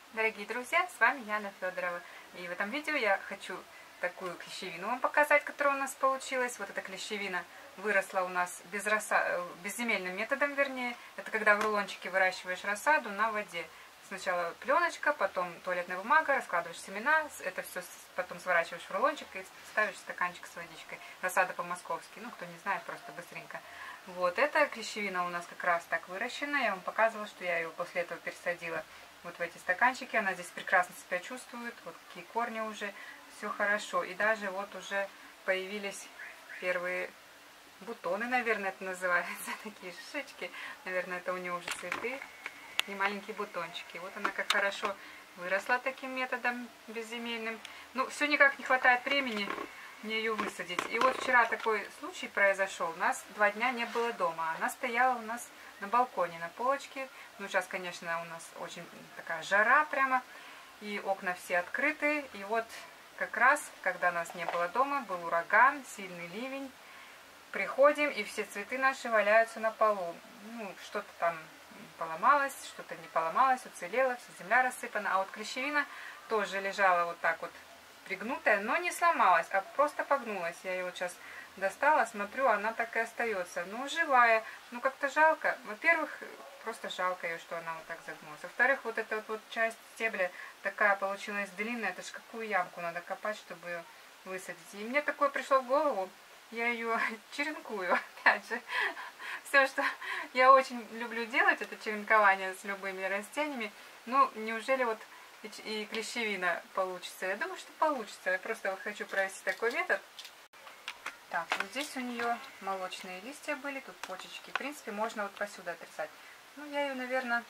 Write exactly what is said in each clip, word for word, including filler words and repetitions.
Дорогие друзья, с вами Яна Федорова. И в этом видео я хочу такую клещевину вам показать, которая у нас получилась. Вот эта клещевина выросла у нас без рассады, безземельным методом, вернее. Это когда в рулончике выращиваешь рассаду на воде. Сначала пленочка, потом туалетная бумага, раскладываешь семена, это все потом сворачиваешь в рулончик и ставишь стаканчик с водичкой. Рассада по-московски, ну кто не знает, просто быстренько. Вот эта клещевина у нас как раз так выращена. Я вам показывала, что я ее после этого пересадила вот в эти стаканчики. Она здесь прекрасно себя чувствует, вот какие корни уже, все хорошо. И даже вот уже появились первые бутоны, наверное, это называется, такие шишечки. Наверное, это у нее уже цветы и маленькие бутончики. Вот она как хорошо выросла таким методом безземельным. Ну, все никак не хватает времени мне ее высадить. И вот вчера такой случай произошел. У нас два дня не было дома. Она стояла у нас на балконе, на полочке. Ну, сейчас, конечно, у нас очень такая жара прямо. И окна все открыты. И вот как раз, когда нас не было дома, был ураган, сильный ливень. Приходим, и все цветы наши валяются на полу. Ну, что-то там поломалось, что-то не поломалось, уцелело, вся земля рассыпана. А вот клещевина тоже лежала вот так вот пригнутая, но не сломалась, а просто погнулась. Я ее вот сейчас достала, смотрю, она так и остается. Ну, живая. Ну, как-то жалко. Во-первых, просто жалко ее, что она вот так загнулась. Во-вторых, вот эта вот, вот часть стебля такая получилась длинная. Это ж какую ямку надо копать, чтобы ее высадить. И мне такое пришло в голову. Я ее черенкую, опять же. Все, что я очень люблю делать, это черенкование с любыми растениями. Ну, неужели вот и клещевина получится? Я думаю, что получится. Я просто вот хочу провести такой метод. Так, вот здесь у нее молочные листья были, тут почечки. В принципе, можно вот посюда отрезать. Ну, я ее, наверное,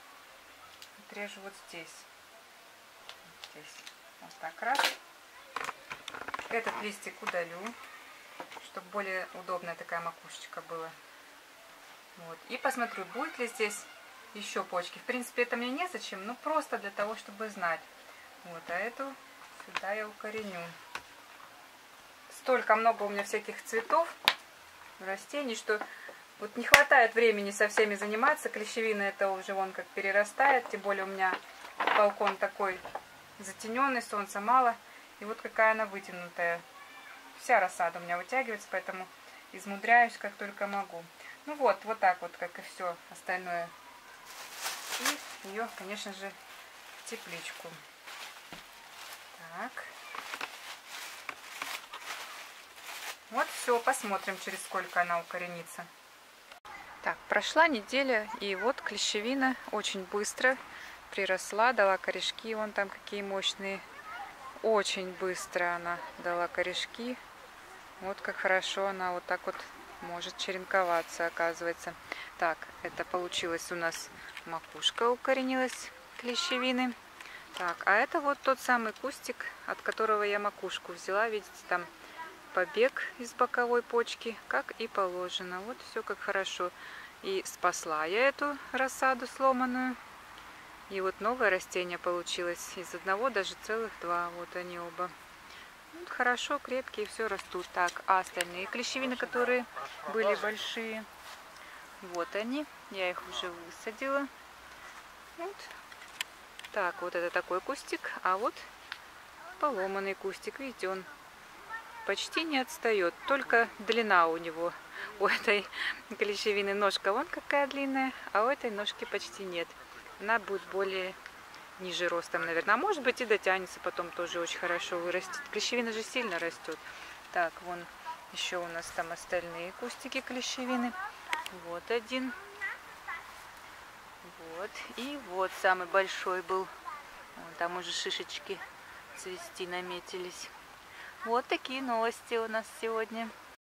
отрежу вот здесь. Здесь. Вот так раз. Этот листик удалю, чтобы более удобная такая макушечка была. Вот. И посмотрю, будет ли здесь еще почки. В принципе, это мне незачем, но просто для того, чтобы знать. Вот, а эту сюда я укореню. Столько много у меня всяких цветов, растений, что вот не хватает времени со всеми заниматься. Клещевина это уже вон как перерастает, тем более у меня балкон такой затененный, солнца мало. И вот какая она вытянутая. Вся рассада у меня вытягивается, поэтому измудряюсь как только могу. Ну вот, вот так вот, как и все остальное. И ее, конечно же, в тепличку. Так. Вот все, посмотрим, через сколько она укоренится. Так, прошла неделя, и вот клещевина очень быстро приросла, дала корешки. Вон там какие мощные. Очень быстро она дала корешки. Вот как хорошо она вот так вот может черенковаться, оказывается. Так, это получилось у нас макушка укоренилась клещевины. Так, а это вот тот самый кустик, от которого я макушку взяла. Видите, там побег из боковой почки, как и положено. Вот все как хорошо. И спасла я эту рассаду сломанную. И вот новое растение получилось. Из одного даже целых два. Вот они оба. Вот хорошо, крепкие, все растут. Так, а остальные клещевины, которые были большие, вот они. Я их уже высадила. Вот. Так, вот это такой кустик. А вот поломанный кустик. Видите, он почти не отстает. Только длина у него. У этой клещевины ножка вон какая длинная, а у этой ножки почти нет. Она будет более ниже ростом, наверное. А может быть и дотянется потом тоже очень хорошо вырастет. Клещевина же сильно растет. Так, вон еще у нас там остальные кустики клещевины. Вот один. Вот. И вот самый большой был. Вон там уже шишечки цвести наметились. Вот такие новости у нас сегодня.